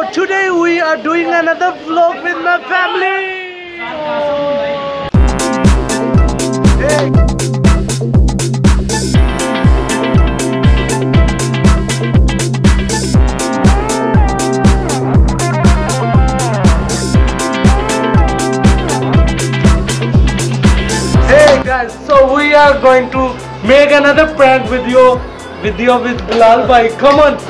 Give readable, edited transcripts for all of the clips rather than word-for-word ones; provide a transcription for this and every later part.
today we are doing another vlog with my family. Hey. Hey guys, so we are going to make another prank with Bilal bhai. Come on.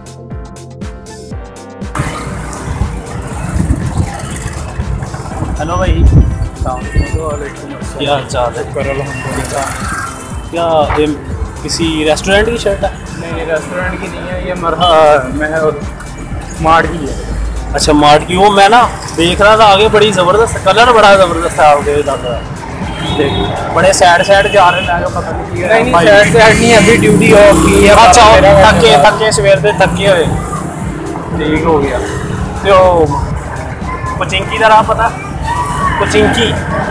Hello भाई, क्या हाल चाल है? क्या ये किसी restaurant की shirt है? नहीं, रेस्टोरेंट की नहीं है, ये मैं और मार्ट की है। अच्छा, मार्ट की। वो मैं ना देख रहा था आगे, बड़ी ज़बरदस्त कलर, बड़ा ज़बरदस्त है आपके दादा। देख, बड़े सैड जा रहे हैं, पता नहीं। नहीं, सैड नहीं, अभी ड्यूटी ऑफ की है। अच्छा, थके सवेर से थके हुए, ठीक हो गया। तो पचिंकी का राह पता? पचिंकी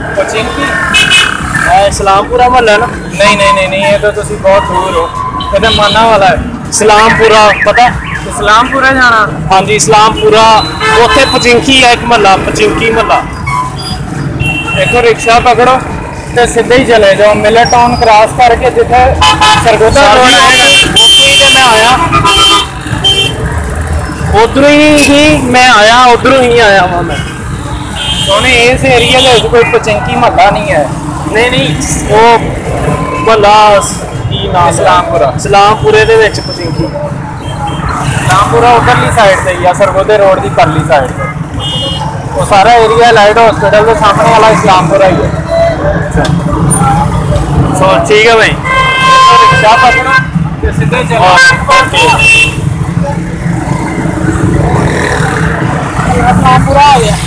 इस्लामपुरा महल है ना? नहीं, ये तो तुसी बहुत दूर हो। ये तो माना वाला है। इस्लामपुरा पता? इस्लामपुरा जाना? हाँ जी, इस्लामपुरा। उत्थे पचिंकी है एक महला, पचिंकी महला। देखो, रिक्शा पकड़ो तो सीधे ही चले जाओ, मिलर टाउन क्रॉस करके जिथे सरगोदा रोड है, उधरों ही मैं आया वहाँ मैं। सोने इस एरिया के कोई पचिंकी महला नहीं है। नहीं, वो महला की नाम इस्लामपुरे दे विच पचिंकी। इस्लामपुरा उधरली साइड से या सरगोदे रोड की परली साइड से। वो सारा एरिया लाइट हॉस्पिटल के सामने वाला इस्लामपुरा ही है। तो ठीक है भाई, रिक्शा पकड़ो तो सीधे चलो। इस्लामपुरा आ गया।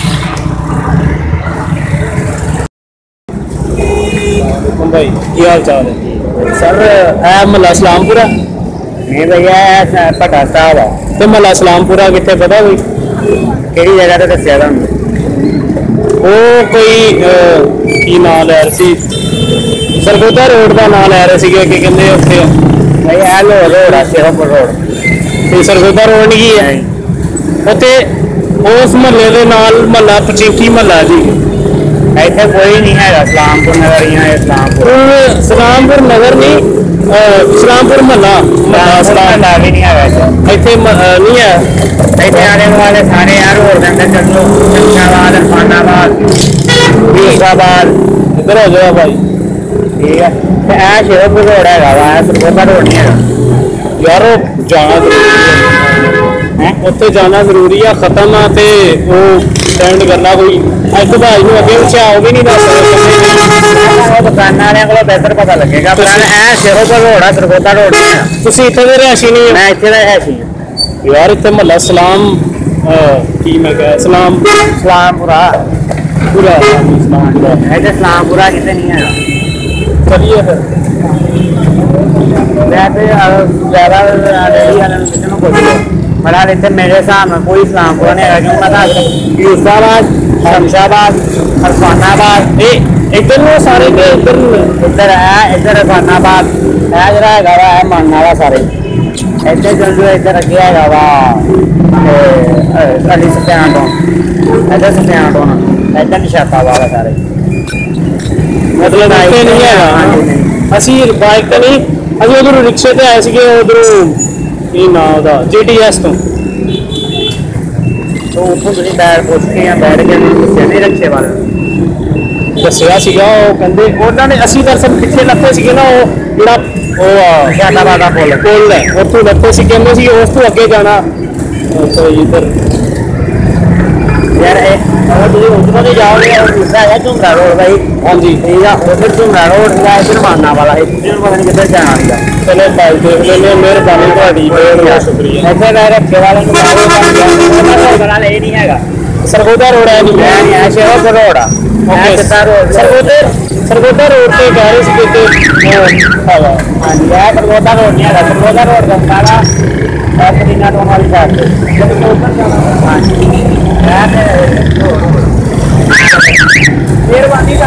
भाई की हाल चाल है? सर है महला इस्लामपुरा? नहीं भैया, भट्टा साहब है। तो महला इस्लामपुरा कितने पता कोई? केड़ी जगह तो दसिया तुहानू? वो कोई की नाम लै रहे सी, सरगोदा रोड का नाम लै रहे थे कि कहते उत्थे भाई है लोड रोड है, शेरोपुर रोड। तो सरगोदा रोड नहीं है उत्थे? उस महल्ले के नाल महला पचिंकी महला जी। इतने कोई नहीं है इस्लामपुर नगर। यहाँ इस्लामपुर नगर नहीं, इस्लामपुर महला भी नहीं है वैसे। इतने नहीं है। इतने आने वाले सारे यार रोड के अंदर चल लो, शमशाबाद, अरफानाबाद, फरीदाबाद, इधर हो जाओ भाई। ठीक है। शेरोपुर रोड है, सरगोदा रोड नहीं है यार। जाना उत्थे जाना जरूरी है, खत्म है ते वो स्टैंड करना कोई। अज तो भाई अगे पिछे आओ भी नहीं दस दुकान वाले को बेहतर पता लगेगा। शेरोपुर रोड है, सरगोदा रोड नहीं है। तुम इतने दे रहायशी नहीं? मैं इतने रहायशी यार। इतने महला सलाम की मैं क्या इस्लामपुरा पूरा ऐसे इस्लामपुरा कितने नहीं है। चलिए फिर। वैसे ज़्यादा रेडी वाले किसी को पूछ लो, बड़ा इतने मेरे हिसाब में कोई इस्लामपुरा नहीं है। क्योंकि पता यूसुफाबाद, शमशाबाद, अरफानाबाद, इधर वो सारे के इधर है, इधर अरफानाबाद है, जरा है माननाला सारे इधर चल जो। इधर अगे है अली सफियान टाउन, इधर सफियान टाउन, इधर निशाताबाद है सारे। मतलब इतने नहीं है। असी बाइक तो नहीं, अभी उधर रिक्शे ते आए थे उधर नाम GTS तो उतों तुम बैठ पुछ के बैठ के दसिया नहीं रिक्शे वाले दसिया सीगा। वो कहते उन्होंने असी दरअसल पिछे लत्ते सीगे ना, वो जोड़ा शादाबाद का पुल है, उतों लत्ते सी कहते सी उस तो अगे जाना। तो इधर यार उधरों से जाओगे और दूसरा है झुमरा रोड भाई। हाँ जी, ठीक है। उधर झुमरा रोड है, इधर मानना वाला है, पता नहीं किधर जाना है। चलो भाई देख लेने, मेहरबानी थोड़ी, बहुत शुक्रिया। ऐसे कह रखे वाले नहीं है सरगोदा रोड है नहीं है, शेरोपुर रोड है। सरगोदा रोड से कह रहे थे। हाँ जी, है सरगोदा रोड नहीं है। सरगोदा रोड का सारा मदीना टाउन वाली साइड मेहरबानी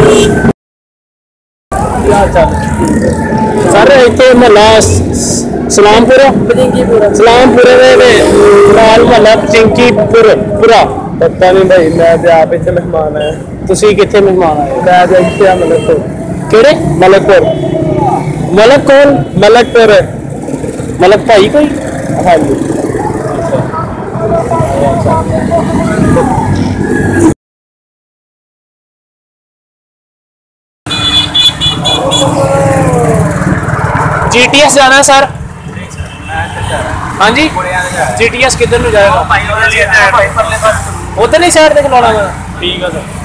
सर इतने महला सलामपुरा सलामपुरे दे लाल महला पचिंकीपुर पूरा पता नहीं भाई, मैं तो आप इतने मेहमान आए। ਤੁਸੀਂ ਕਿੱਥੇ ਮਹਿਮਾਨ ਆਏ मैं तो इतने मलकपुर। ਕਿਹੜੇ मलकपुर ਮਲਕ ਕੌਣ मलकपुर ਮਲਕ ਭਾਈ ਕੋਈ हाँ जी। जीटीएस जाना है सर हाँ जी जीटीएस किधर ਨੂੰ ਜਾਏਗਾ उधर नहीं साइड ਤੇ ਖਲੋਣਾ मैं ठीक है सर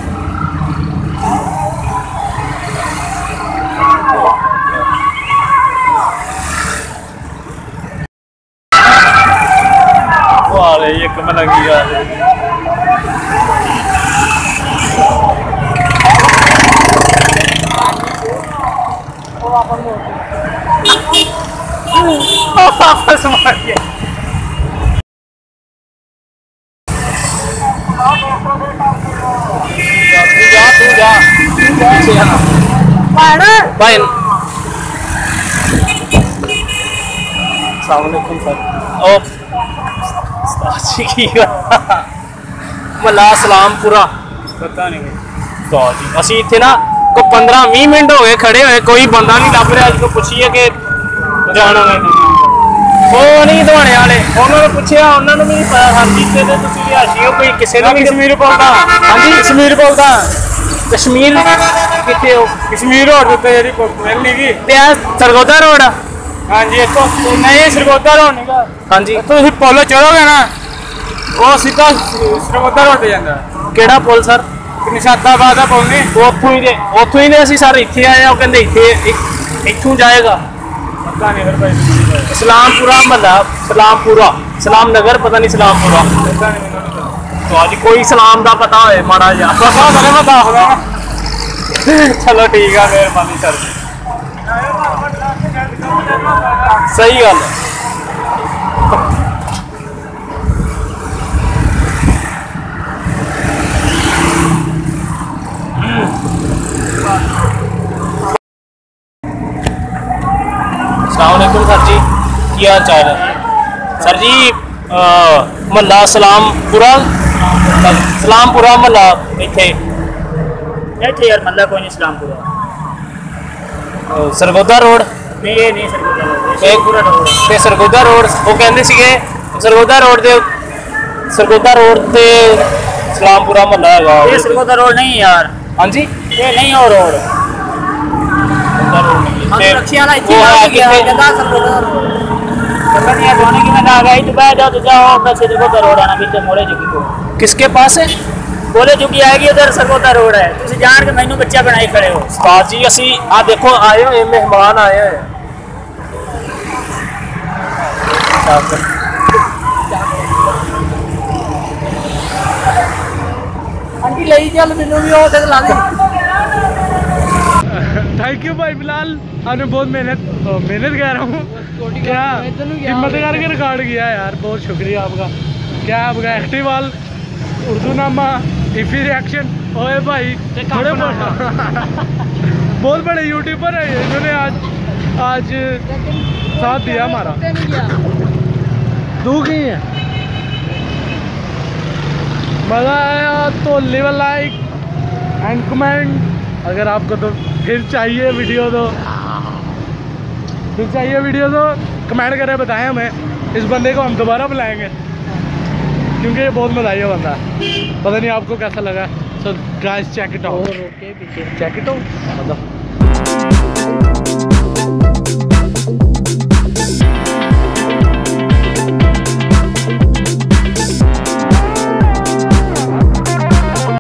वाले ये कमल लगी यार। वापस मार दिया। भाई सलामकुम सर ओ ਮਹੱਲਾ ਸਲਾਮਪੁਰਾ पता नहीं तो जी ਅਸੀਂ ਇੱਥੇ ਨਾ ਕੋ 15-20 ਮਿੰਟ ਹੋ ਗਏ ਖੜੇ ਹੋਏ ਕੋਈ ਬੰਦਾ ਨਹੀਂ ਲੱਭ ਰਿਹਾ ਜਦੋਂ ਪੁੱਛੀਏ ਕਿ ਜਾਣਾ ਹੈ ਉਹ ਨਹੀਂ ਦਵਾਣੇ ਵਾਲੇ ਉਹਨਾਂ ਨੂੰ ਪੁੱਛਿਆ ਉਹਨਾਂ ਨੂੰ ਵੀ ਨਹੀਂ ਪਤਾ ਹਾਂਜੀ ਤੇ ਤੁਸੀਂ ਰਿਹਾਸ਼ੀ ਹੋ ਕੋਈ ਕਿਸੇ ਨੂੰ ਵੀ कश्मीर बोलता। ਹਾਂਜੀ कश्मीर बोलता। ਕਸ਼ਮੀਰ ਕਿੱਥੇ ਹੋ कश्मीर रोड उत्ते जेडी मिलनी की। ਤੇ ਆ ਸਰਗੋਦਾ ਰੋਡ हाँ जी इतो नहीं सरगोदा रोड नहीं का। ਹਾਂਜੀ तो तुम पुल चढ़ोगे ना वो सीधा सरगोदा रोड पे जाता है। ਕਿਹੜਾ ਪੁਲ ਸਰ निशादाबाद का पुल नहीं। ਉੱਥੋਂ ਹੀ ਨੇ ਅਸੀਂ ਸਰ ਇੱਥੇ ਆਏ ਆ ਉਹ ਕਹਿੰਦੇ ਇੱਥੇ ਇੱਥੋਂ ਜਾਏਗਾ पता नहीं फिर भाई। सलामपुरा महला सलामपुरा सलाम नगर पता नहीं सलामपुरा पता नहीं मैंने नहीं पता। तो आज कोई सलाम का पता है माड़ा जा बस वो करे मैं दाख देना। चलो ठीक है मेहरबानी सर। सही गल है अस्सलामुअलैकुम सर जी की हाल चाल है सर जी महला सलामपुरा महला इत्थे नहीं यार मतलब कोई नहीं इस्लामपुरा सरगोदा रोड नहीं ये नहीं सरगोदा ਤੇ ਸਰਗੋਦਾ ਰੋਡ ਉਹ ਕਹਿੰਦੇ ਸੀਗੇ ਸਰਗੋਦਾ ਰੋਡ ਤੇ ਸਲਾਮਪੁਰਾ ਮਹੱਲਾ ਹੈਗਾ ये सरगोदा रोड नहीं यार ਹਾਂਜੀ ये नहीं हो रोड हम रक्षी वाला इतनी बार गया जगह सरगोदा रोड पता नहीं है धोने की मैं आ गई तो बैठ जाओ तो जाओ मैं सरगोदा रोड आना बीच मोड़े जुगी को किसके पास है बोले जुगी आएगी उधर सरगोदा रोड है तुम जान के मैनू बच्चा बनाई खड़े हो उस्ताद जी ਅਸੀਂ ਆ ਦੇਖੋ ਆਏ ਹੋਏ ਮਹਿਮਾਨ ਆਏ ਹੋਏ आंटी ले चल मैनू भी हो तक ला दे थैंक यू भाई बिलाल आपने बहुत मेहनत कह रहा हूँ क्या हिम्मत करके रिकॉर्ड किया यार बहुत शुक्रिया आपका क्या आपका एक्टिवाल उर्दू नामा इफी रिएक्शन ओए भाई थोड़े बहुत बड़े यूट्यूबर है इन्होंने आज साथ दिया हमारा दू गई है मज़ा आया तो leave a like and comment अगर आपको तो फिर चाहिए वीडियो तो कमेंट करें बताएं हमें इस बंदे को हम दोबारा बुलाएंगे क्योंकि ये बहुत मज़ा आया बंदा पता नहीं आपको कैसा लगा so guys check it out